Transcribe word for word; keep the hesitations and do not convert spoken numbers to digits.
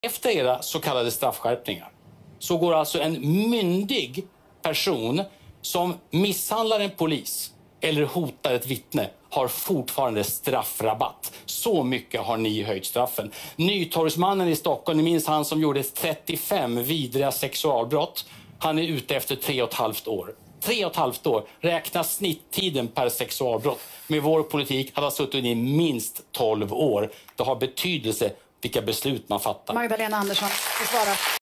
Efter era så kallade straffskärpningar så går alltså en myndig person som misshandlar en polis eller hotar ett vittne har fortfarande straffrabatt. Så mycket har ni höjt straffen. Nytorgsmannen i Stockholm, ni minns han som gjorde trettiofem vidriga sexualbrott. Han är ute efter tre och ett halvt år. Tre och ett halvt år räknas snitttiden per sexualbrott. Med vår politik hade han suttit i minst tolv år. Det har betydelse vilka beslut man fattar. Magdalena Andersson, du svarar.